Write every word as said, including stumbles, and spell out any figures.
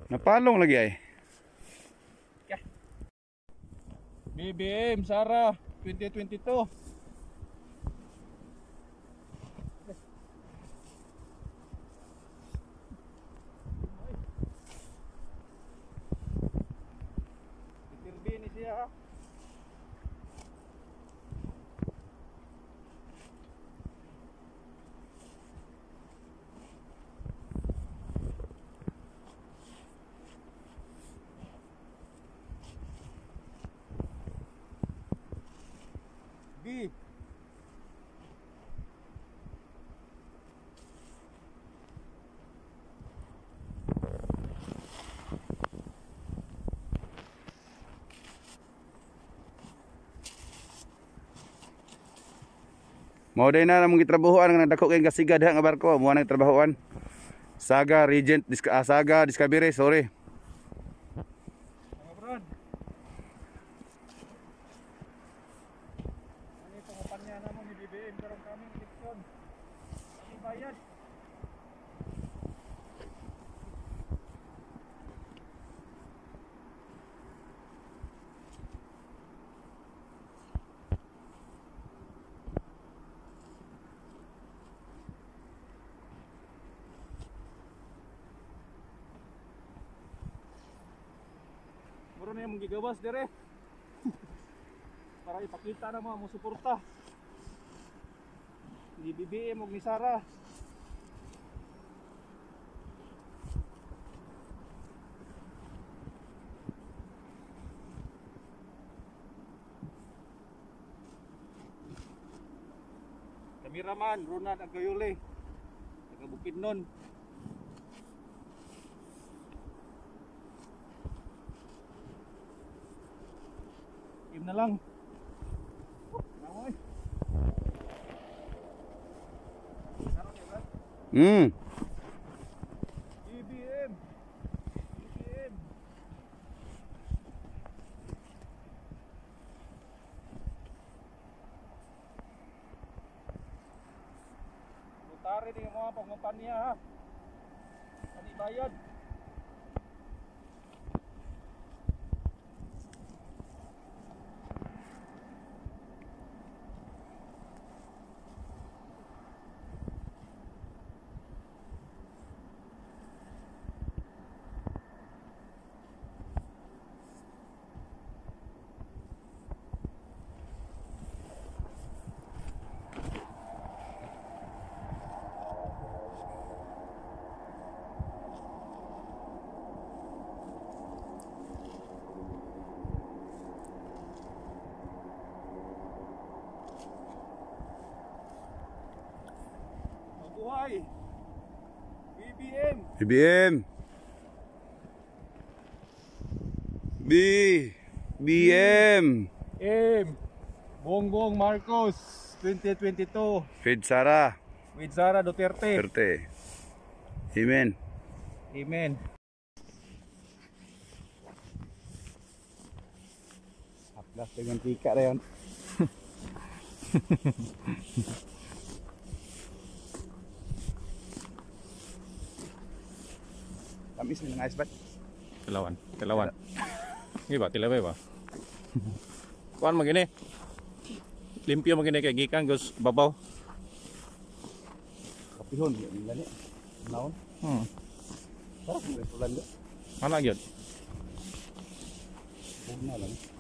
Napalong lagi ay. B B M Sara twenty twenty-two. Itirbi ni siya ha. B Mao day na namong gitrabahoan nga dako kay kasiga diha nga barko, mo nang trabahoan. Saga Regent Disca ah, Saga Discovery, sorry. mga brad. Ano itong upanya na mo ni B B M karong kaming eleksyon. Ano bayad? Muro na yung gigawas dire. Para ipakita na mga mo suporta. Ni B B M ug ni Sara. Kameraman Ronald Agayole. Taga Bukidnon. Im na lang. Namoy. Hmm. B B M. B B M. Lutari din yung mga pagmampanya ha. Ani bayad. Mabuhay. B B M. B B M. B B M. M. Bongbong Marcos twenty twenty-two Fed Sara with Sara Duterte. Duterte. Amen. Amen. Aplas dengan tika na yun. Tamis mo ng ice bath. Tilawan, tilawan. Ini ba, tilaway ba? Kuan mo gini. Limpyo mo gini kay gikan gus babaw. Kapihon nila ni. Naon? Hmm. Sarap mo ulan. Ana gyud. Huwag na lang.